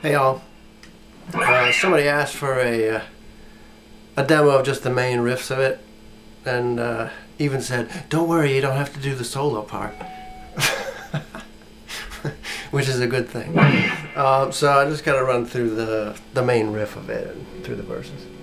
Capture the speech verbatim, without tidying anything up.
Hey all, uh, somebody asked for a, uh, a demo of just the main riffs of it, and uh, even said, don't worry, you don't have to do the solo part. Which is a good thing. Uh, so I just gotta run through the, the main riff of it and through the verses.